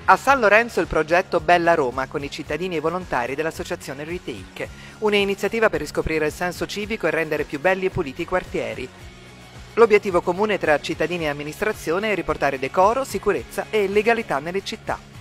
A San Lorenzo il progetto Bella Roma con i cittadini e i volontari dell'associazione Retake, un'iniziativa per riscoprire il senso civico e rendere più belli e puliti i quartieri. L'obiettivo comune tra cittadini e amministrazione è riportare decoro, sicurezza e legalità nelle città.